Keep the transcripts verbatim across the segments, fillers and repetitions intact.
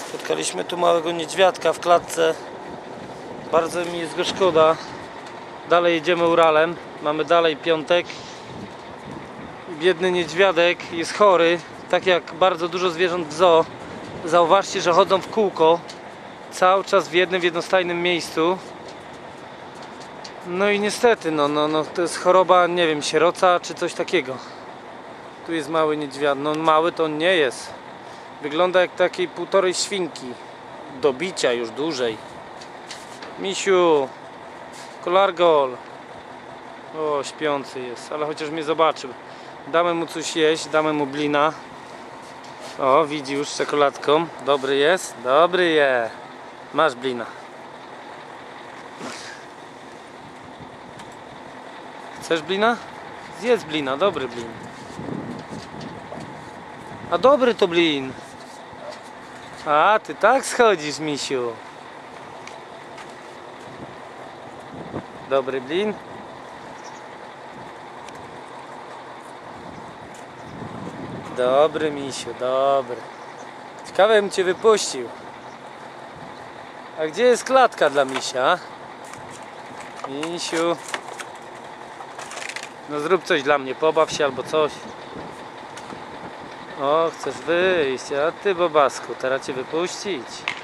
Spotkaliśmy tu małego niedźwiadka w klatce. Bardzo mi jest go szkoda. Dalej jedziemy Uralem. Mamy dalej piątek. Biedny niedźwiadek jest chory. Tak jak bardzo dużo zwierząt w zoo. Zauważcie, że chodzą w kółko. Cały czas w jednym, w jednostajnym miejscu. No i niestety, no, no, no, to jest choroba, nie wiem, sieroca czy coś takiego. Tu jest mały niedźwiad. No mały to on nie jest. Wygląda jak takiej półtorej świnki. Do bicia już dłużej. Misiu, kolargol. O, śpiący jest, ale chociaż mnie zobaczył. Damy mu coś jeść, damy mu blina. O, widzi już z czekoladką. Dobry jest? Dobry je. Masz blina. Chcesz blina? Zjedz blina, dobry blin. A dobry to blin. A, ty tak schodzisz, misiu. Dobry blin. Dobry, misiu, dobry. Ciekawe, bym cię wypuścił. A gdzie jest klatka dla misia? Misiu. No zrób coś dla mnie, pobaw się albo coś. O, chcesz wyjść, a ty, bobasku, teraz cię wypuścić.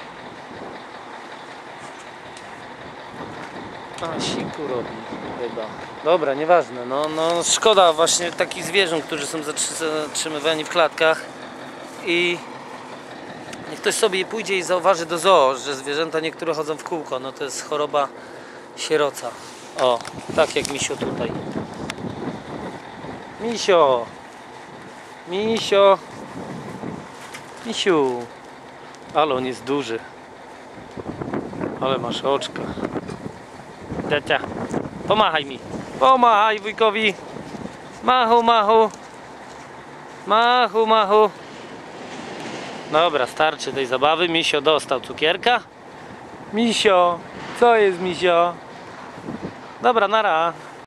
A, siku robi chyba. Dobra, nieważne, no, no szkoda właśnie takich zwierząt, którzy są zatrzymywani w klatkach. I niech ktoś sobie pójdzie i zauważy do zoo, że zwierzęta niektóre chodzą w kółko. No to jest choroba sieroca. O, tak jak misio tutaj. Misio! Misio! Misiu! Ale on jest duży. Ale masz oczka. Ciacia, pomachaj mi. Pomachaj wujkowi. Machu, machu. Machu, machu. Dobra, starczy tej zabawy. Misio dostał cukierka. Misio, co jest, misio? Dobra, nara.